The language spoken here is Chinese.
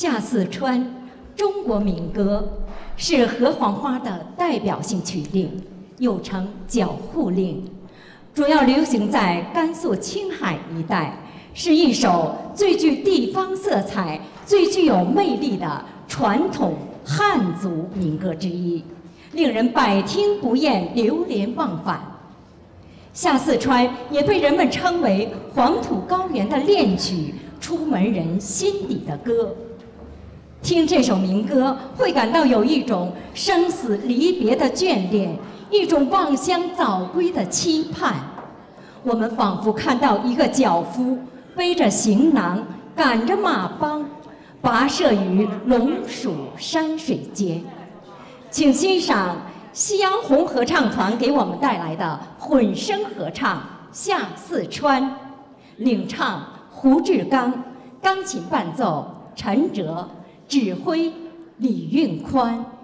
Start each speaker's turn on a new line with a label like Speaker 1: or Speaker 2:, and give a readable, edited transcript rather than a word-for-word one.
Speaker 1: 下四川，中国民歌，是合欢花的代表性曲令，又称缴户令，主要流行在甘肃、青海一带，是一首最具地方色彩、最具有魅力的传统汉族民歌之一，令人百听不厌、流连忘返。下四川也被人们称为黄土高原的恋曲，出门人心底的歌。听这首民歌，会感到有一种生死离别的眷恋，一种望乡早归的期盼。我们仿佛看到一个脚夫背着行囊，赶着马帮，跋涉于龙蜀山水间。请欣赏夕阳红合唱团给我们带来的混声合唱《下四川》，领唱胡志刚，钢琴伴奏陈哲，指挥李运宽。